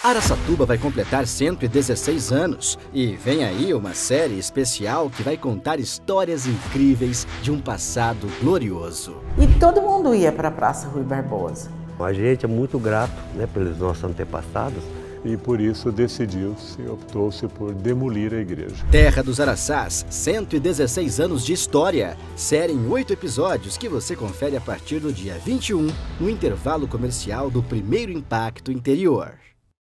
Araçatuba vai completar 116 anos e vem aí uma série especial que vai contar histórias incríveis de um passado glorioso. E todo mundo ia para a Praça Rui Barbosa. A gente é muito grato, pelos nossos antepassados. E por isso decidiu-se, optou-se por demolir a igreja. Terra dos Araçás, 116 anos de história. Série em 8 episódios que você confere a partir do dia 21, no intervalo comercial do Primeiro Impacto Interior.